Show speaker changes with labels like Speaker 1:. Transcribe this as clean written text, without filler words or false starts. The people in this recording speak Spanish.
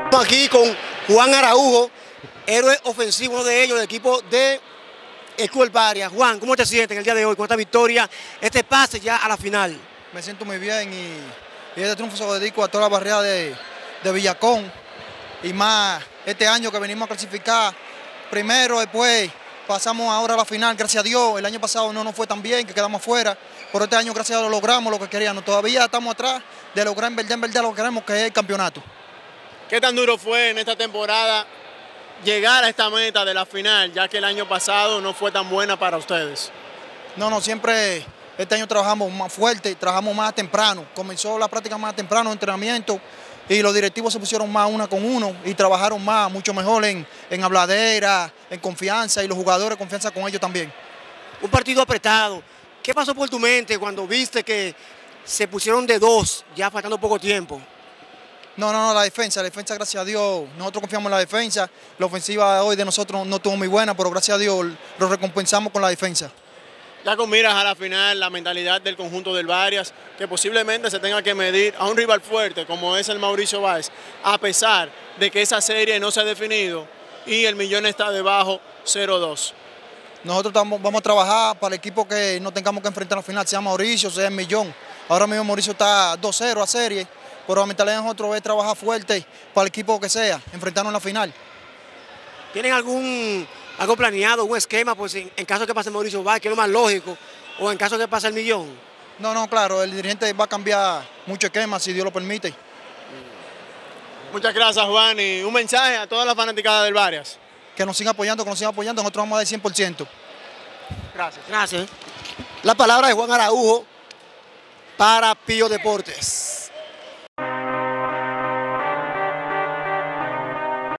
Speaker 1: Aquí con Juan Araujo, héroe ofensivo, uno de ellos, del equipo de Escuel Varias. Juan, ¿cómo te sientes en el día de hoy con esta victoria, este pase ya a la final?
Speaker 2: Me siento muy bien y este triunfo se lo dedico a toda la barriada de Villacón y más este año que venimos a clasificar primero, después pasamos ahora a la final, gracias a Dios. El año pasado no nos fue tan bien, que quedamos fuera, pero este año gracias a Dios logramos lo que queríamos. Todavía estamos atrás de lograr en verdad lo que queremos, que es el campeonato.
Speaker 3: ¿Qué tan duro fue en esta temporada llegar a esta meta de la final, ya que el año pasado no fue tan buena para ustedes?
Speaker 2: No, siempre este año trabajamos más fuerte, trabajamos más temprano. Comenzó la práctica más temprano, entrenamiento, y los directivos se pusieron más uno con uno y trabajaron más, mucho mejor en habladera, en confianza, y los jugadores confianza con ellos también.
Speaker 1: Un partido apretado. ¿Qué pasó por tu mente cuando viste que se pusieron de dos, ya faltando poco tiempo?
Speaker 2: No, la defensa, gracias a Dios, nosotros confiamos en la defensa. La ofensiva hoy de nosotros no estuvo muy buena, pero gracias a Dios lo recompensamos con la defensa.
Speaker 3: Ya con miras a la final, la mentalidad del conjunto del Varias, que posiblemente se tenga que medir a un rival fuerte como es el Mauricio Báez, a pesar de que esa serie no se ha definido y el Millón está debajo 0-2.
Speaker 2: Nosotros vamos a trabajar para el equipo que no tengamos que enfrentar a la final, sea Mauricio, sea el Millón. Ahora mismo Mauricio está 2-0 a serie, pero la mentalidad de nosotros es trabajar fuerte para el equipo que sea, enfrentarnos en la final.
Speaker 1: ¿Tienen algo planeado, un esquema, pues en caso de que pase Mauricio Báez, que es lo más lógico, o en caso de que pase el Millón?
Speaker 2: No, claro, el dirigente va a cambiar mucho esquema si Dios lo permite.
Speaker 3: Muchas gracias, Juan, y un mensaje a todas las fanaticadas del Varias.
Speaker 2: Que nos sigan apoyando, nosotros vamos a dar 100%.
Speaker 1: Gracias. La palabra de Juan Araujo para Pío Deportes.